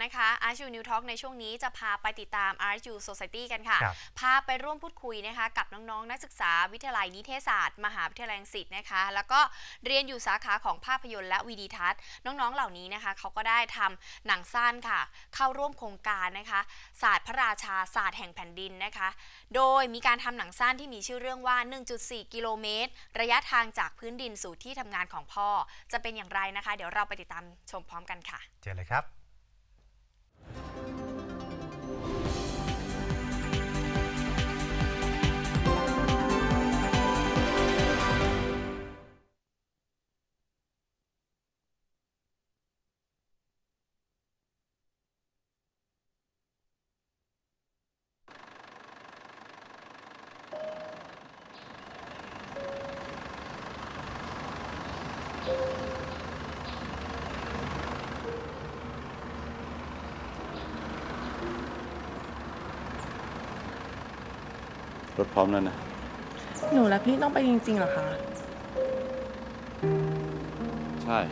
นะคะ RSU New Talk ในช่วงนี้จะพาไปติดตาม RSU Society กันค่ะพาไปร่วมพูดคุยนะคะกับน้องๆนักศึกษาวิทยาลัยนิเทศศาสตร์มหาวิทยาลัยรังสิตนะคะแล้วก็เรียนอยู่สาขาของภาพยนตร์และวิดีทัศน์น้องๆเหล่านี้นะคะเขาก็ได้ทำหนังสั้นค่ะเข้าร่วมโครงการนะคะศาสตร์พระราชาศาสตร์แห่งแผ่นดินนะคะโดยมีการทำหนังสั้นที่มีชื่อเรื่องว่า 1.4 กิโลเมตรระยะทางจากพื้นดินสู่ที่ทำงานของพ่อจะเป็นอย่างไรนะคะเดี๋ยวเราไปติดตามชมพร้อมกันค่ะเจอเลยครับรถพร้อมแล้วนะหนูและพี่ต้องไปจริงๆเหรอคะใช่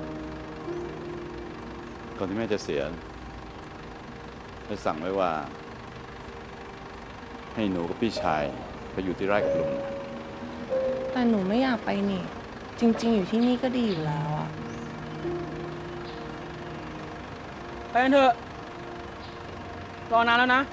ก่อนที่แม่จะเสียได้สั่งไว้ว่าให้หนูกับพี่ชายไปอยู่ที่ไร่กับลุงแต่หนูไม่อยากไปนี่จริงๆอยู่ที่นี่ก็ดีอยู่แล้วอะไปกันเถอะรอนานแล้วนะ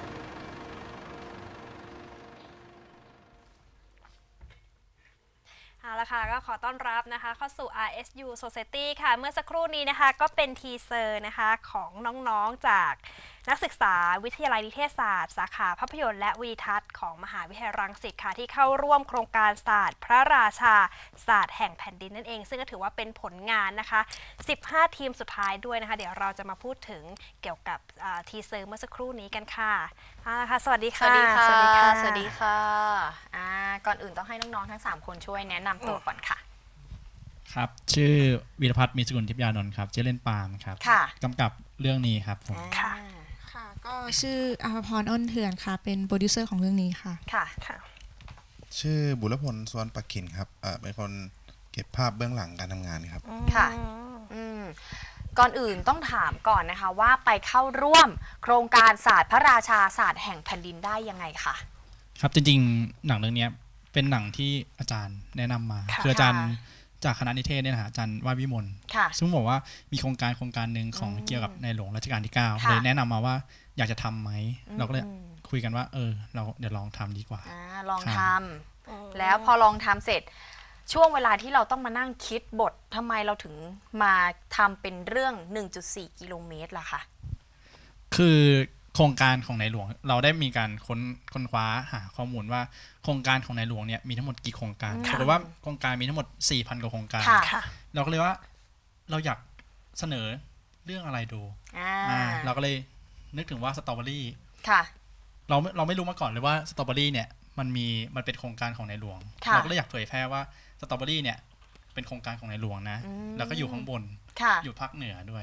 เอาละค่ะก็ขอต้อนรับนะคะเข้าสู่ RSU Society ค่ะเมื่อสักครู่นี้นะคะก็เป็นทีเซอร์นะคะของน้องๆจากนักศึกษาวิทยาลัยนิเทศศาสตร์สาขาภาพยนตร์และวิดีทัศน์ของมหาวิทยาลัยรังสิตค่ะที่เข้าร่วมโครงการศาสตร์พระราชาศาสตร์แห่งแผ่นดินนั่นเองซึ่งก็ถือว่าเป็นผลงานนะคะ15ทีมสุดท้ายด้วยนะคะเดี๋ยวเราจะมาพูดถึงเกี่ยวกับทีเซอร์เมื่อสักครู่นี้กันค่ะสวัสดีค่ะสวัสดีค่ะสวัสดีค่ะสวัสดีค่ะก่อนอื่นต้องให้น้องๆทั้ง3คนช่วยแนะนำตัวก่อนค่ะครับชื่อวีรพัฒน์มีสกุลทิพยานนท์ครับชื่อเล่นปาล์มครับกำกับเรื่องนี้ครับผมค่ะก็ชื่ออาภพรอ้นเถื่อนค่ะเป็นโปรดิวเซอร์ของเรื่องนี้ค่ะค่ะชื่อบุรพลสวนปักขินครับเป็นคนเก็บภาพเบื้องหลังการทำงานครับค่ะก่อนอื่นต้องถามก่อนนะคะว่าไปเข้าร่วมโครงการศาสตร์พระราชาศาสตร์แห่งแผ่นดินได้ยังไงคะครับจริงๆหนังเรื่องนี้เป็นหนังที่อาจารย์แนะนำมาคืออาจารย์จากคณะนิเทศเนี่ยนะอาจารย์วาดวิมลซึ่งบอกว่ามีโครงการหนึ่งของเกี่ยวกับในหลวงรัชกาลที่9เลยแนะนำมาว่าอยากจะทำไหมเราก็เลยคุยกันว่าเราเดี๋ยวลองทำดีกว่าลองทำแล้วพอลองทำเสร็จช่วงเวลาที่เราต้องมานั่งคิดบททำไมเราถึงมาทำเป็นเรื่อง 1.4 กิโลเมตรล่ะคะคือโครงการของในหลวงเราได้มีการค้นคว้าหาข้อมูลว่าโครงการของในหลวงเนี่ยมีทั้งหมดกี่โครงการปรากฏว่าโครงการมีทั้งหมด 4,000 กว่าโครงการเราก็เลยว่าเราอยากเสนอเรื่องอะไรดูเราก็เลยนึกถึงว่าสตรอเบอรี่เราไม่รู้มาก่อนเลยว่าสตรอเบอรี่เนี่ยมันเป็นโครงการของในหลวงเราก็เลยอยากเผยแพร่ว่าสตรอเบอรี่เนี่ยเป็นโครงการของในหลวงนะแล้วก็อยู่ข้างบนอยู่ภาคเหนือด้วย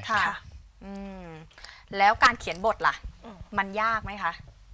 แล้วการเขียนบทล่ะมันยากไหมคะ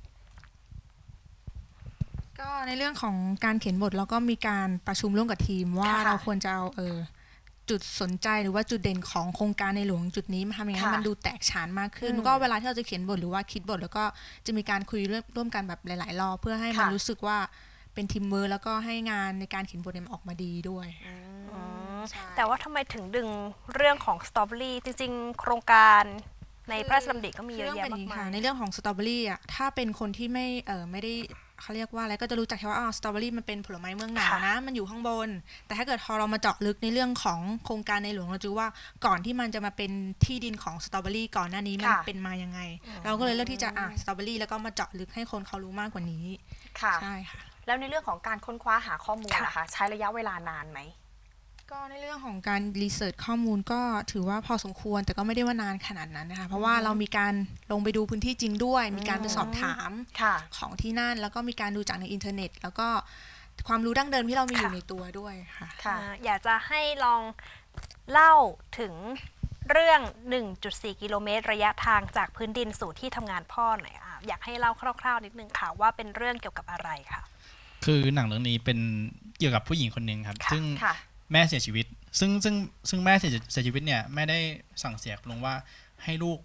ก็ในเรื่องของการเขียนบทเราก็มีการประชุมร่วมกับทีมว่าเราควรจะเอาจุดสนใจหรือว่าจุดเด่นของโครงการในหลวงจุดนี้มาทำยังไงให้มันดูแตกฉานมากขึ้นก็เวลาที่เราจะเขียนบทหรือว่าคิดบทแล้วก็จะมีการคุยร่วมกันแบบหลายๆรอบเพื่อให้มันรู้สึกว่าเป็นทีมเวิร์คแล้วก็ให้งานในการเขียนบทมันออกมาดีด้วยแต่ว่าทำไมถึงดึงเรื่องของสตรอเบอรี่จริงๆโครงการในพระราชดำริก็มีเยอะแยะมากมายในเรื่องของสตรอเบอรี่ถ้าเป็นคนที่ไม่ได้เขาเรียกว่าอะไรก็จะรู้จักแค่ว่าสตรอเบอรี่มันเป็นผลไม้เมืองหนาวนะมันอยู่ข้างบนแต่ถ้าเกิดพอเรามาเจาะลึกในเรื่องของโครงการในหลวงเราจะว่าก่อนที่มันจะมาเป็นที่ดินของสตรอเบอรี่ก่อนหน้านี้มันเป็นมายังไงเราก็เลยเลือกที่จะสตรอเบอรี่แล้วก็มาเจาะลึกให้คนเขารู้มากกว่านี้ใช่ค่ะแล้วในเรื่องของการค้นคว้าหาข้อมูลนะคะใช้ระยะเวลานานไหมก็ในเรื่องของการรีเสิร์ชข้อมูลก็ถือว่าพอสมควรแต่ก็ไม่ได้ว่านานขนาดนั้นนะคะเพราะว่าเรามีการลงไปดูพื้นที่จริงด้วยมีการไปสอบถามของที่นั่นแล้วก็มีการดูจากในอินเทอร์เน็ตแล้วก็ความรู้ดั้งเดิมที่เรามีอยู่ในตัวด้วยค่ะอยากจะให้ลองเล่าถึงเรื่อง 1.4 กิโลเมตรระยะทางจากพื้นดินสู่ที่ทำงานพ่อหน่อยอยากให้เล่าคร่าวๆนิดนึงค่ะว่าเป็นเรื่องเกี่ยวกับอะไรค่ะคือหนังเรื่องนี้เป็นเกี่ยวกับผู้หญิงคนหนึ่งครับซึ่งแม่เสียชีวิตซึ่งแม่เสียชีวิตเนี่ยแม่ได้สั่งเสียลงว่าให้ลูก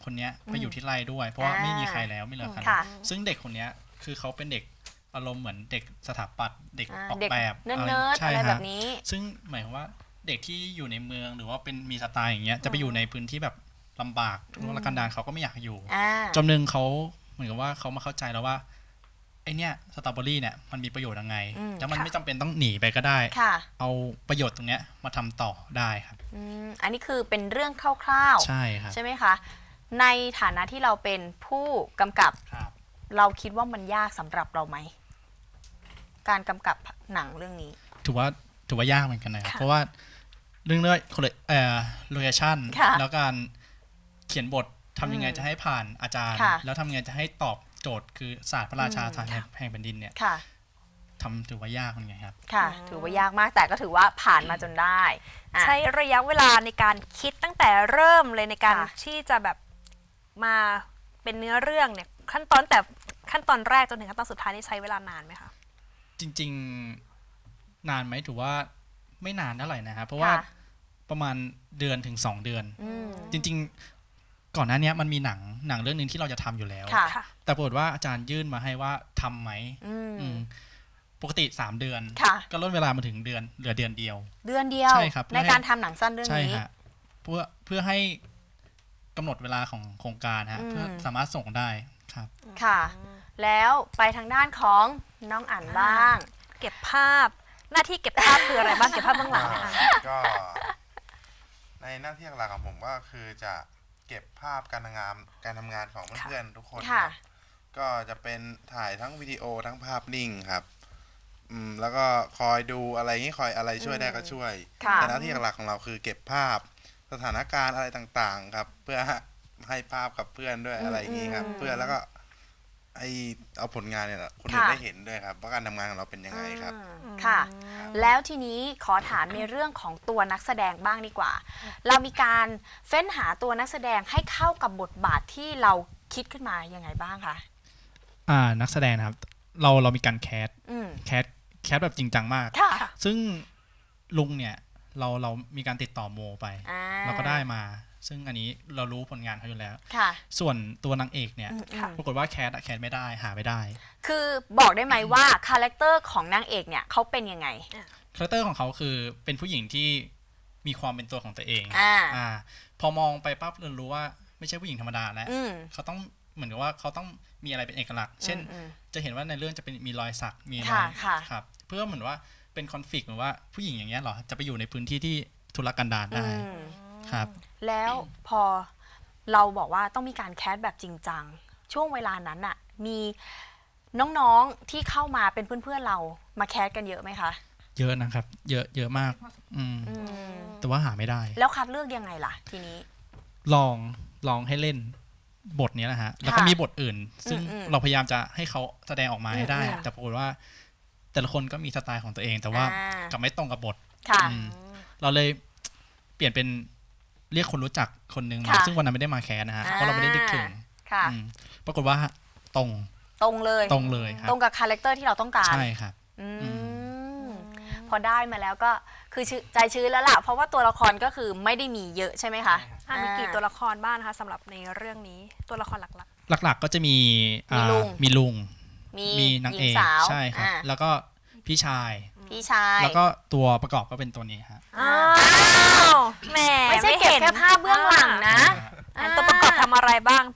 คนเนี้ยไปอยู่ที่ไร่ด้วยเพราะว่าไม่มีใครแล้วไม่เหลือใครซึ่งเด็กคนเนี้ยคือเขาเป็นเด็กอารมณ์เหมือนเด็กสถาปัตย์เด็กออกแบบอะไรแบบนี้ซึ่งหมายความว่าเด็กที่อยู่ในเมืองหรือว่าเป็นมีสไตล์อย่างเงี้ยจะไปอยู่ในพื้นที่แบบลำบากทุรกันดารเขาก็ไม่อยากอยู่จนหนึ่งเขาเหมือนกับว่าเขามาเข้าใจแล้วว่าไอเนี้ยสตรอเบอรี่เนี่ยมันมีประโยชน์ยังไงแล้วมันไม่จำเป็นต้องหนีไปก็ได้เอาประโยชน์ตรงเนี้ยมาทำต่อได้ครับอันนี้คือเป็นเรื่องคร่าวๆใช่ครับใช่ไหมคะในฐานะที่เราเป็นผู้กำกับเราคิดว่ามันยากสำหรับเราไหมการกำกับหนังเรื่องนี้ถือว่ายากเหมือนกันนะครับเพราะว่าเรื่องโลเคชั่นแล้วการเขียนบททำยังไงจะให้ผ่านอาจารย์แล้วทำยังไงจะให้ตอบโจทย์คือศาสตร์พระราชาทางแห่งแผ่นดินเนี่ยทำถือว่ายากเหมือนกันครับค่ะถือว่ายากมากแต่ก็ถือว่าผ่านมาจนได้ใช้ระยะเวลาในการคิดตั้งแต่เริ่มเลยในการที่จะแบบมาเป็นเนื้อเรื่องเนี่ยขั้นตอนแรกจนถึงขั้นตอนสุดท้ายนี่ใช้เวลานานไหมคะจริงๆนานไหมถือว่าไม่นานเท่าไหร่นะครับเพราะว่าประมาณเดือนถึง2 เดือนจริงๆก่อนหน้านี้มันมีหนังเรื่องนึงที่เราจะทำอยู่แล้วแต่ปรากฏว่าอาจารย์ยื่นมาให้ว่าทำไหมปกติ3 เดือนก็ลดเวลามาถึงเหลือเดือนเดียวใช่ครับในการทำหนังสั้นเรื่องนี้เพื่อให้กำหนดเวลาของโครงการฮะเพื่อสามารถส่งได้ครับค่ะแล้วไปทางด้านของน้องอั๋นบ้างเก็บภาพหน้าที่เก็บภาพคืออะไรบ้างเก็บภาพเบื้องหลังนะคะก็ในหน้าที่หลักของผมก็คือจะเก็บภาพการทำงานของเพื่อนๆทุกคนก็จะเป็นถ่ายทั้งวิดีโอทั้งภาพนิ่งครับแล้วก็คอยดูอะไรนี้คอยอะไรช่วยได้ก็ช่วยแต่หน้าที่หลักของเราคือเก็บภาพสถานการณ์อะไรต่างๆครับเพื่อให้ภาพกับเพื่อนด้วยอะไรอย่างนี้ครับเพื่อแล้วก็เอาผลงานเนี่ยคนอื่นได้เห็นด้วยครับว่าการทำงานของเราเป็นยังไงครับค่ะแล้วทีนี้ขอถามในเรื่องของตัวนักแสดงบ้างดีกว่าเรามีการเฟ้นหาตัวนักแสดงให้เข้ากับบทบาทที่เราคิดขึ้นมายังไงบ้างคะนักแสดงครับเรามีการแคสแบบจริงจังมากซึ่งลุงเนี่ยเรามีการติดต่อโมไปเราก็ได้มาซึ่งอันนี้เรารู้ผลงานเขาอยู่แล้วส่วนตัวนางเอกเนี่ยปรากฏว่าแคสไม่ได้หาไม่ได้คือบอกได้ไหมว่าคาแรคเตอร์ของนางเอกเนี่ยเขาเป็นยังไงคาแรคเตอร์ของเขาคือเป็นผู้หญิงที่มีความเป็นตัวของตัวเองพอมองไปปั๊บเรารู้ว่าไม่ใช่ผู้หญิงธรรมดาแล้วเขาต้องเหมือนกับว่าเขาต้องมีอะไรเป็นเอกลักษณ์เช่นจะเห็นว่าในเรื่องจะเป็นมีรอยสักมีอะไรครับเพื่อเหมือนว่าเป็นคอนฟลิกต์เหมือนว่าผู้หญิงอย่างเงี้ยหรอจะไปอยู่ในพื้นที่ที่ทุรกันดารได้ครับแล้วพอเราบอกว่าต้องมีการแคสแบบจริงจังช่วงเวลานั้นน่ะมีน้องๆที่เข้ามาเป็นเพื่อนๆเรามาแคสกันเยอะไหมคะเยอะนะครับเยอะมากแต่ว่าหาไม่ได้แล้วคัดเลือกยังไงล่ะทีนี้ลองให้เล่นบทนี้แหละฮะแล้วก็มีบทอื่นซึ่งเราพยายามจะให้เขาแสดงออกมาให้ได้แต่ปรากฏว่าแต่ละคนก็มีสไตล์ของตัวเองแต่ว่ากลับไม่ตรงกับบทเราเลยเปลี่ยนเป็นเรียกคนรู้จักคนนึงมาซึ่งวันนั้นไม่ได้มาแคสนะฮะเพราะเราไม่ได้นึกถึงปรากฏว่าตรงเลยครับตรงกับคาแรคเตอร์ที่เราต้องการใช่ครับพอได้มาแล้วก็คือใจชื้นแล้วล่ะเพราะว่าตัวละครก็คือไม่ได้มีเยอะใช่ไหมคะมีกี่ตัวละครบ้างนะคะสำหรับในเรื่องนี้ตัวละครหลักก็จะมีลุงมีนางเอกใช่ครับแล้วก็พี่ชายแล้วก็ตัวประกอบก็เป็นตัวนี้ครับแหมไม่ใช่เก็บแค่ภาพเบื้องหลังนะตัวประกอบทำอะไรบ้าง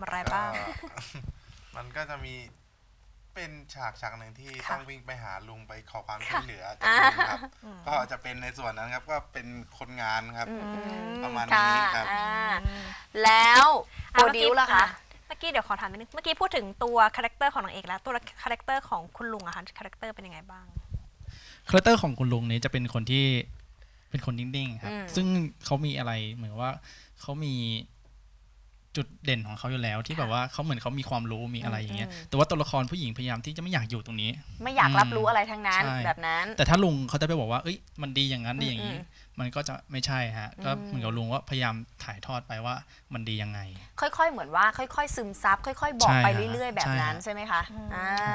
มันก็จะมีเป็นฉากหนึ่งที่ต้องวิ่งไปหาลุงไปขอความช่วยเหลือจากลุงครับก็จะเป็นในส่วนนั้นครับก็เป็นคนงานครับประมาณนี้ครับแล้วโปรดิวล่ะคะเมื่อกี้เดี๋ยวขอถามนิดนึงเมื่อกี้พูดถึงตัวคาแรคเตอร์ของนางเอกแล้วตัวคาแรคเตอร์ของคุณลุงอะคะคาแรคเตอร์เป็นยังไงบ้างคาแรคเตอร์ของคุณลุงนี้จะเป็นคนที่เป็นคนนิ่งๆครับซึ่งเขามีอะไรเหมือนว่าเขามีจุดเด่นของเขาอยู่แล้วที่แบบว่าเขาเหมือนเขามีความรู้มีอะไรอย่างเงี้ยแต่ว่าตัวละครผู้หญิงพยายามที่จะไม่อยากอยู่ตรงนี้ไม่อยากรับรู้อะไรทั้งนั้นแบบนั้นแต่ถ้าลุงเขาจะไปบอกว่าเอ้ยมันดีอย่างนั้นดีอย่างนี้มันก็จะไม่ใช่ฮะก็เหมือนกับลุงว่าพยายามถ่ายทอดไปว่ามันดียังไงค่อยๆเหมือนว่าค่อยๆซึมซับค่อยๆบอกไปเรื่อยๆแบบนั้นใช่ไหมคะ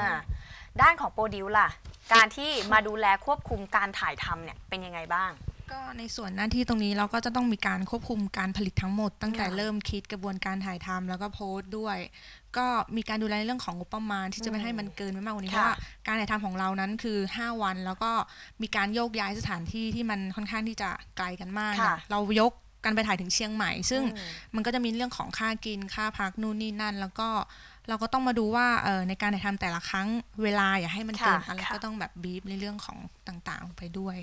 ด้านของโปรดิวล่ะการที่มาดูแลควบคุมการถ่ายทำเนี่ยเป็นยังไงบ้างก็ในส่วนหน้าที่ตรงนี้เราก็จะต้องมีการควบคุมการผลิตทั้งหมดตั้งแต่เริ่มคิดกระบวนการถ่ายทำแล้วก็โพสต์ด้วยก็มีการดูแลเรื่องของงบประมาณที่จะไม่ให้มันเกินไปมากกว่านี้เพราะว่าการถ่ายทำของเรานั้นคือ5วันแล้วก็มีการโยกย้ายสถานที่ที่มันค่อนข้างที่จะไกลกันมากเรายกกันไปถ่ายถึงเชียงใหม่ซึ่งมันก็จะมีเรื่องของค่ากินค่าพักนู่นนี่นั่นแล้วก็เราก็ต้องมาดูว่าในการถ่ายทำแต่ละครั้งเวลาอย่าให้มันเกินอะไรก็ต้องแบบบีฟในเรื่องของต่างๆไปด้วย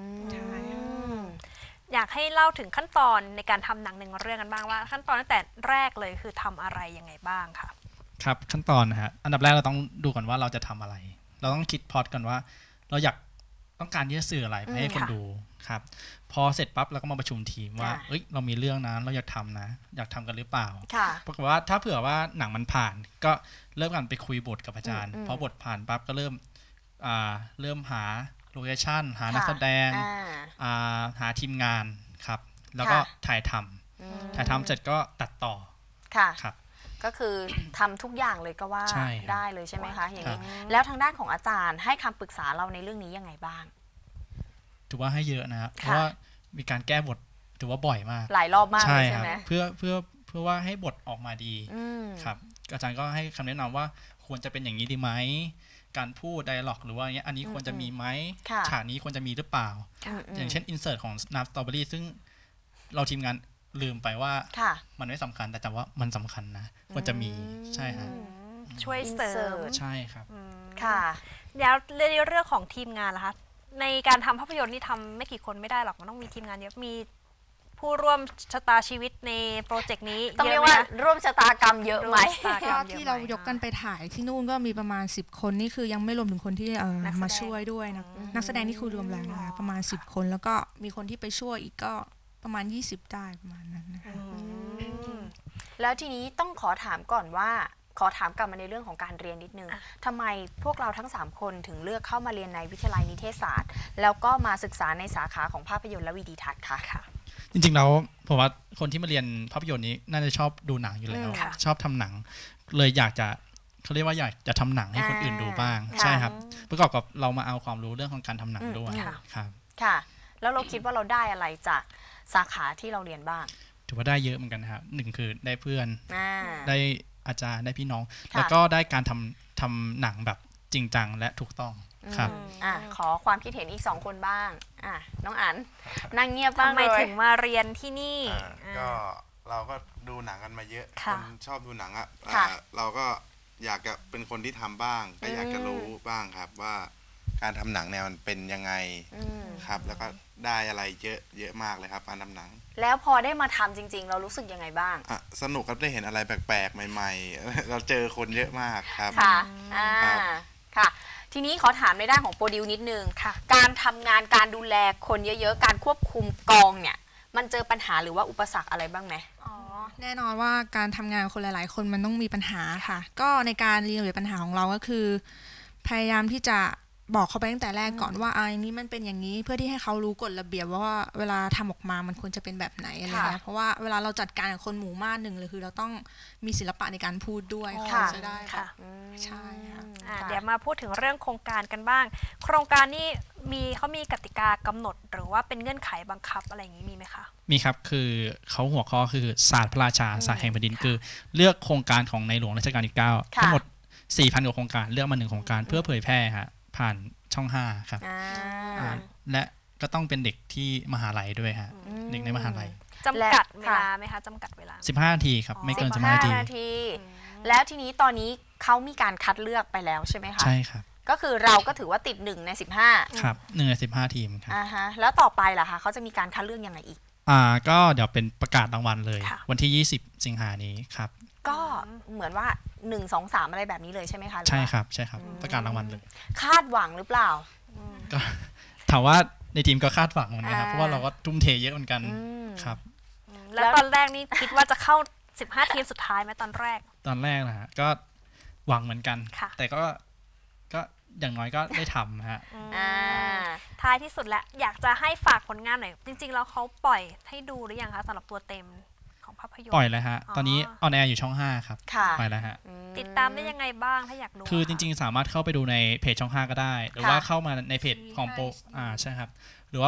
อยากให้เล่าถึงขั้นตอนในการทำหนังหนึ่งเรื่องกันบ้างว่าขั้นตอนตั้งแต่แรกเลยคือทำอะไรยังไงบ้างค่ะครับขั้นตอนนะฮะอันดับแรกเราต้องดูก่อนว่าเราจะทำอะไรเราต้องคิดพล็อตกันว่าเราต้องการที่จะสื่ออะไรให้คนดูครับพอเสร็จปั๊บเราก็มาประชุมทีมว่าเรามีเรื่องนะเราอยากทำนะอยากทำกันหรือเปล่าปรากฏว่าถ้าเผื่อว่าหนังมันผ่านก็เริ่มกันไปคุยบทกับอาจารย์พอบทผ่านปั๊บก็เริ่มหาโลเคชั่นหานักแสดงหาทีมงานครับแล้วก็ถ่ายทำเสร็จก็ตัดต่อครับก็คือทำทุกอย่างเลยก็ว่าได้เลยใช่ไหมคะอย่างนี้แล้วทางด้านของอาจารย์ให้คำปรึกษาเราในเรื่องนี้ยังไงบ้างถือว่าให้เยอะนะครับเพราะว่ามีการแก้บทถือว่าบ่อยมากหลายรอบมากเลยใช่ไหมเพื่อว่าให้บทออกมาดีครับอาจารย์ก็ให้คำแนะนำว่าควรจะเป็นอย่างนี้ดีไหมการพูดไดอะล็อกหรือว่าอันนี้ควรจะมีไหมฉากนี้ควรจะมีหรือเปล่าอย่างเช่นอินเสิร์ตของน้ำสตรอเบอรี่ซึ่งเราทีมงานลืมไปว่ามันไม่สำคัญแต่จำว่ามันสำคัญนะควรจะมีใช่ฮะช่วยเสริมใช่ครับค่ะแล้วในเรื่องของทีมงานล่ะคะในการทำภาพยนตร์นี่ทำไม่กี่คนไม่ได้หรอกมันต้องมีทีมงานเยอะมีผู้ร่วมชะตาชีวิตในโปรเจกต์นี้ต้องเรียกว่าร่วมชะตากรรมเยอะไหมที่เรายกกันไปถ่ายที่นู่นก็มีประมาณ10คนนี่คือยังไม่รวมถึงคนที่มาช่วยด้วยนะนักแสดงนี่คือรวมแล้วนะคะประมาณ10คนแล้วก็มีคนที่ไปช่วยอีกก็ประมาณ20ได้ประมาณนั้นนะคะแล้วทีนี้ต้องขอถามก่อนว่าขอถามกลับมาในเรื่องของการเรียนนิดนึงทำไมพวกเราทั้ง3คนถึงเลือกเข้ามาเรียนในวิทยาลัยนิเทศศาสตร์แล้วก็มาศึกษาในสาขาของภาพยนตร์และวิดีทัศน์ค่ะจริงๆแล้วผมว่าคนที่มาเรียนภาพยนตร์นี้น่าจะชอบดูหนังอยู่แล้วชอบทำหนังเลยอยากจะเขาเรียกว่าอยากจะทำหนังให้คนอื่นดูบ้างใช่ครับประกอบกับเรามาเอาความรู้เรื่องของการทำหนังด้วยครับค่ะแล้วเราคิดว่าเราได้อะไรจากสาขาที่เราเรียนบ้างถือว่าได้เยอะเหมือนกันนะครับหนึ่งคือได้เพื่อนได้อาจารย์ได้พี่น้องแล้วก็ได้การทำหนังแบบจริงจังและถูกต้องครับขอความคิดเห็นอีก2คนบ้างน้องอั๋นนั่งเงียบบ้างเลยทำไมถึงมาเรียนที่นี่ก็เราก็ดูหนังกันมาเยอะคนชอบดูหนังเราก็อยากจะเป็นคนที่ทำบ้างก็อยากจะรู้บ้างครับว่าการทำหนังเนี่ยมันเป็นยังไงครับแล้วก็ได้อะไรเยอะมากเลยครับการทำหนังแล้วพอได้มาทำจริงๆเรารู้สึกยังไงบ้างสนุกครับได้เห็นอะไรแปลกๆใหม่ๆเราเจอคนเยอะมากครับค่ะค่ะทีนี้ขอถามในด้านของโปรดิวนิดนึงการทำงานการดูแลคนเยอะๆการควบคุมกองเนี่ยมันเจอปัญหาหรือว่าอุปสรรคอะไรบ้างไหมแน่นอนว่าการทำงานคนหลายๆคนมันต้องมีปัญหาค่ะก็ในการเรียนรู้ปัญหาของเราก็คือพยายามที่จะบอกเขาไปตั้งแต่แรกก่อนว่าอันนี้มันเป็นอย่างนี้เพื่อที่ให้เขารู้กฎระเบียบว่าเวลาทำออกมามันควรจะเป็นแบบไหนอะไรเงี้ยเพราะว่าเวลาเราจัดการกับคนหมู่มากหนึ่งเลยคือเราต้องมีศิลปะในการพูดด้วยจะได้ค่ะใช่ค่ะเดี๋ยวมาพูดถึงเรื่องโครงการกันบ้างโครงการนี้เขามีกติกากำหนดหรือว่าเป็นเงื่อนไขบังคับอะไรอย่างนี้มีไหมคะมีครับคือเขาหัวข้อคือศาสตร์พระราชาศาสตร์แห่งแผ่นดินคือเลือกโครงการของในหลวงรัชกาลที่9ทั้งหมด 4,000 กว่าโครงการเลือกมา1โครงการเพื่อเผยแพร่ฮะผ่านช่อง5ครับและก็ต้องเป็นเด็กที่มหาลัยด้วยฮะเด็กในมหาลัยจำกัดเวลาไหมคะจำกัดเวลา 15 นาทีครับไม่เกิน15 นาทีแล้วทีนี้ตอนนี้เขามีการคัดเลือกไปแล้วใช่ไหมคะใช่ครับก็คือเราก็ถือว่าติด1 ใน 15 ครับ1 ใน 15 ทีมครับแล้วต่อไปล่ะคะเขาจะมีการคัดเลือกยังไงอีกก็เดี๋ยวเป็นประกาศรางวัลเลยวันที่20 สิงหานี้ครับก็เหมือนว่า1 2 3อะไรแบบนี้เลยใช่ไหมคะใช่ครับใช่ครับประกาศรางวัลเลยคาดหวังหรือเปล่าก็ถามว่าในทีมก็คาดหวังเหมือนกันครับเพราะว่าเราก็ทุ่มเทเยอะเหมือนกันครับแล้วตอนแรกนี่คิดว่าจะเข้า15 ทีมสุดท้ายไหมตอนแรกนะฮะก็หวังเหมือนกันแต่ก็อย่างน้อยก็ได้ทำนะฮะท้ายที่สุดแล้วอยากจะให้ฝากผลงานหน่อยจริงๆแล้วเขาปล่อยให้ดูหรือยังคะสำหรับตัวเต็มของภาพยนตร์ปล่อยแล้วฮะตอนนี้ออนแอร์อยู่ช่อง5ครับปล่อยแล้วฮะติดตามได้ยังไงบ้างถ้าอยากดูคือจริงๆสามารถเข้าไปดูในเพจช่อง5ก็ได้หรือว่าเข้ามาในเพจของโปใช่ครับหรือว่า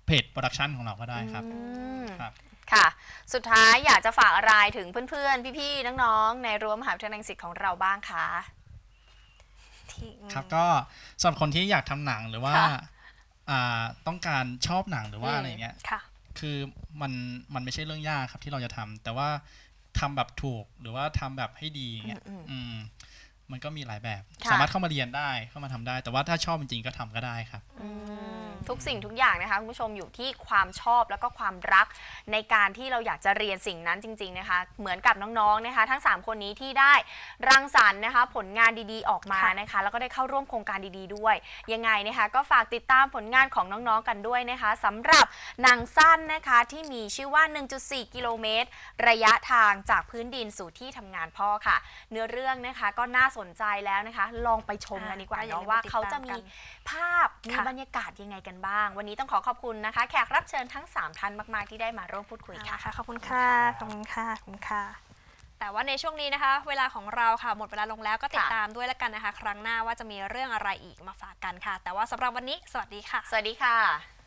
เพจโปรดักชันของเราก็ได้ครับครับค่ะสุดท้ายอยากจะฝากอะไรถึงเพื่อนๆพี่ๆน้องๆในรั้วมหาวิทยาลัยรังสิตของเราบ้างคะครับก็สำหรับคนที่อยากทำหนังหรือว่าต้องการชอบหนังหรือว่าอะไรเงี้ยคือมันไม่ใช่เรื่องยากครับที่เราจะทำแต่ว่าทำแบบถูกหรือว่าทำแบบให้ดีเงี้ยมันก็มีหลายแบบสามารถเข้ามาเรียนได้เข้ามาทำได้แต่ว่าถ้าชอบจริงๆก็ทำก็ได้ครับทุกสิ่งทุกอย่างนะคะคุณผู้ชมอยู่ที่ความชอบแล้วก็ความรักในการที่เราอยากจะเรียนสิ่งนั้นจริงๆนะคะเหมือนกับน้องๆนะคะทั้ง3คนนี้ที่ได้รังสรรค์นะคะผลงานดีๆออกมานะคะแล้วก็ได้เข้าร่วมโครงการดีๆด้วยยังไงนะคะก็ฝากติดตามผลงานของน้องๆกันด้วยนะคะสำหรับหนังสั้นนะคะที่มีชื่อว่า 1.4 กิโลเมตรระยะทางจากพื้นดินสู่ที่ทำงานพ่อค่ะเนื้อเรื่องนะคะก็น่าสนใจแล้วนะคะลองไปชมกันดีกว่าเนาะว่าเขาจะมีภาพมีบรรยากาศยังไงกันบ้างวันนี้ต้องขอบคุณนะคะแขกรับเชิญทั้ง3ท่านมากๆที่ได้มาร่วมพูดคุยค่ะขอบคุณค่ะขอบคุณค่ะขอบคุณค่ะแต่ว่าในช่วงนี้นะคะเวลาของเราค่ะหมดเวลาลงแล้วก็ติดตามด้วยแล้วกันนะคะครั้งหน้าว่าจะมีเรื่องอะไรอีกมาฝากกันค่ะแต่ว่าสำหรับวันนี้สวัสดีค่ะสวัสดีค่ะ